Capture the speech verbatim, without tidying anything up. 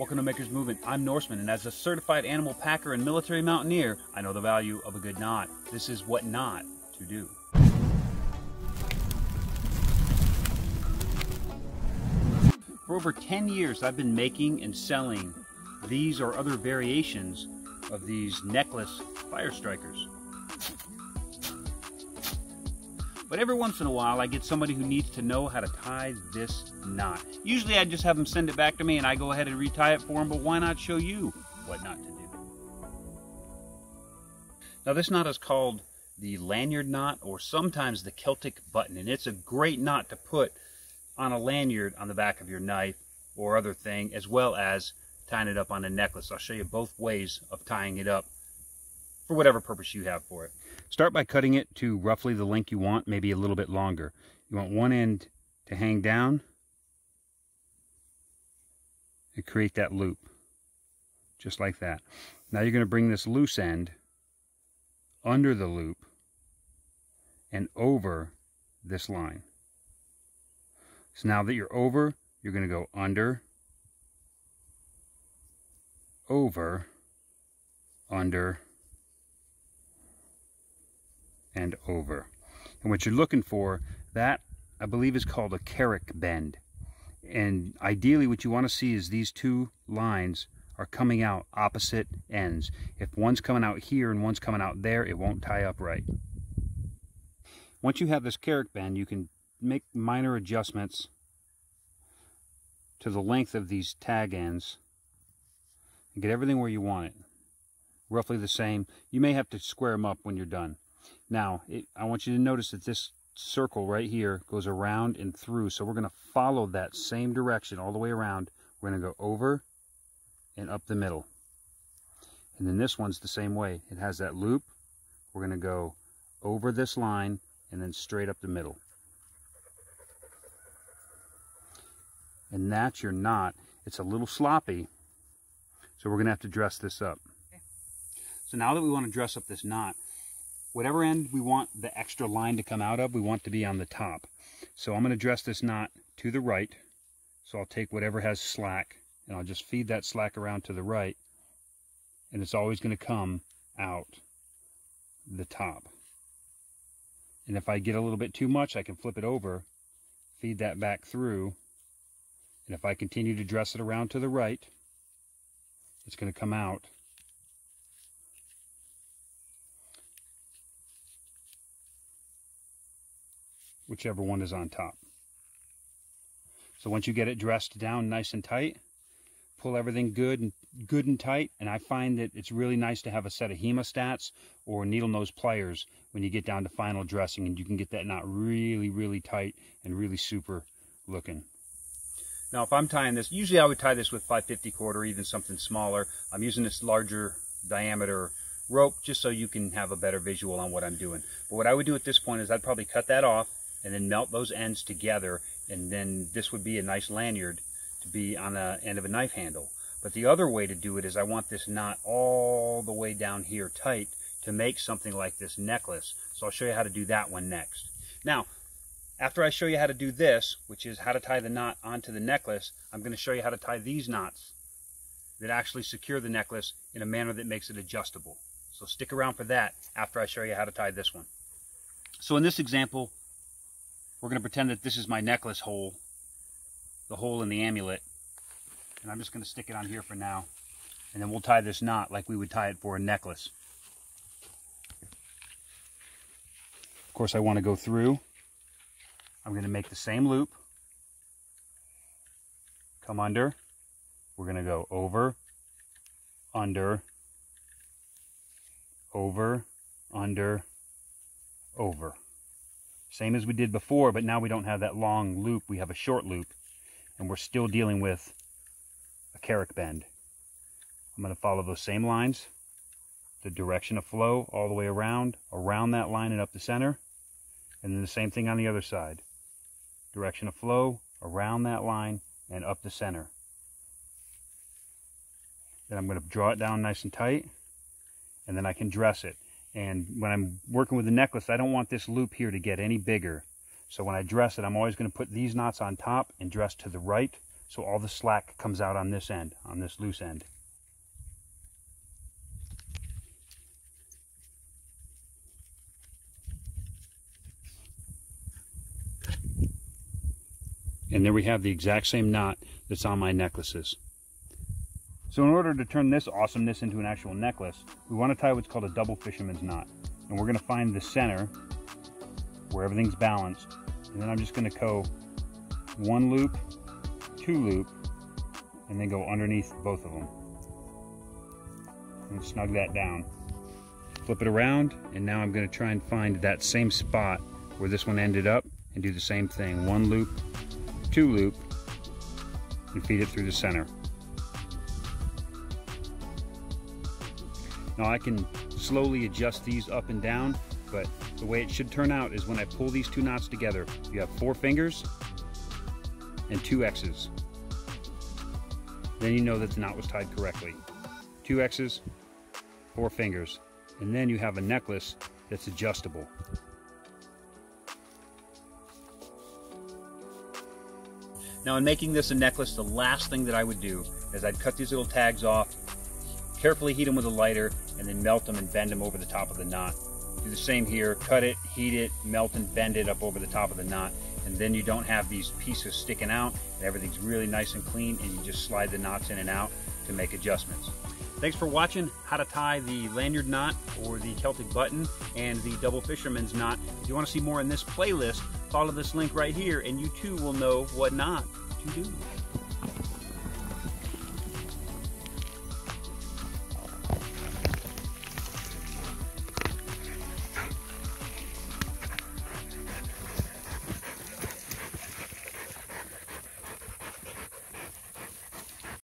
Welcome to Maker's Movement. I'm Norseman, and as a certified animal packer and military mountaineer, I know the value of a good knot. This is what not to do. For over ten years, I've been making and selling these or other variations of these necklace fire strikers. But every once in a while, I get somebody who needs to know how to tie this knot. Usually I just have them send it back to me and I go ahead and retie it for them, but why not show you what not to do? Now this knot is called the lanyard knot, or sometimes the Celtic button, and it's a great knot to put on a lanyard on the back of your knife or other thing, as well as tying it up on a necklace. I'll show you both ways of tying it up for whatever purpose you have for it. Start by cutting it to roughly the length you want, maybe a little bit longer. You want one end to hang down and create that loop, just like that. Now you're going to bring this loose end under the loop and over this line. So now that you're over, you're going to go under, over, under, and over. And what you're looking for, that I believe is called a carrick bend. And ideally what you want to see is these two lines are coming out opposite ends. If one's coming out here and one's coming out there, it won't tie up right. Once you have this carrick bend, you can make minor adjustments to the length of these tag ends and get everything where you want it. Roughly the same. You may have to square them up when you're done. Now, it, I want you to notice that this circle right here goes around and through, so we're going to follow that same direction all the way around. We're going to go over and up the middle. And then this one's the same way. It has that loop. We're going to go over this line and then straight up the middle. And that's your knot. It's a little sloppy, so we're going to have to dress this up. So now that we want to dress up this knot, whatever end we want the extra line to come out of, we want to be on the top. So I'm going to dress this knot to the right. So I'll take whatever has slack and I'll just feed that slack around to the right, and it's always going to come out the top. And if I get a little bit too much, I can flip it over, feed that back through, and if I continue to dress it around to the right, it's going to come out whichever one is on top. So once you get it dressed down nice and tight, pull everything good and good and tight. And I find that it's really nice to have a set of hemostats or needle nose pliers when you get down to final dressing, and you can get that knot really, really tight and really super looking. Now if I'm tying this, usually I would tie this with five fifty cord or even something smaller. I'm using this larger diameter rope just so you can have a better visual on what I'm doing. But what I would do at this point is I'd probably cut that off and then melt those ends together, and then this would be a nice lanyard to be on the end of a knife handle. But the other way to do it is I want this knot all the way down here tight to make something like this necklace. So I'll show you how to do that one next. Now, after I show you how to do this, which is how to tie the knot onto the necklace, I'm going to show you how to tie these knots that actually secure the necklace in a manner that makes it adjustable. So stick around for that after I show you how to tie this one. So in this example, we're going to pretend that this is my necklace hole, the hole in the amulet, and I'm just going to stick it on here for now, and then we'll tie this knot like we would tie it for a necklace. Of course, I want to go through. I'm going to make the same loop, come under, we're going to go over, under, over, under, over. Same as we did before, but now we don't have that long loop, we have a short loop, and we're still dealing with a carrick bend. I'm going to follow those same lines, the direction of flow all the way around, around that line and up the center, and then the same thing on the other side. Direction of flow, around that line, and up the center. Then I'm going to draw it down nice and tight, and then I can dress it. And when I'm working with the necklace, I don't want this loop here to get any bigger. So when I dress it, I'm always going to put these knots on top and dress to the right so all the slack comes out on this end, on this loose end. And there we have the exact same knot that's on my necklaces. So in order to turn this awesomeness into an actual necklace, we want to tie what's called a double fisherman's knot. And we're going to find the center where everything's balanced. And then I'm just going to go one loop, two loop, and then go underneath both of them. And snug that down. Flip it around, and now I'm going to try and find that same spot where this one ended up and do the same thing. One loop, two loop, and feed it through the center. Now I can slowly adjust these up and down, but the way it should turn out is when I pull these two knots together, you have four fingers and two X's. Then you know that the knot was tied correctly. Two X's, four fingers, and then you have a necklace that's adjustable. Now in making this a necklace, the last thing that I would do is I'd cut these little tags off, carefully heat them with a lighter, and then melt them and bend them over the top of the knot. Do the same here, cut it, heat it, melt and bend it up over the top of the knot, and then you don't have these pieces sticking out, and everything's really nice and clean, and you just slide the knots in and out to make adjustments. Thanks for watching how to tie the lanyard knot or the Celtic button and the double fisherman's knot. If you want to see more in this playlist, follow this link right here and you too will know what knot to do.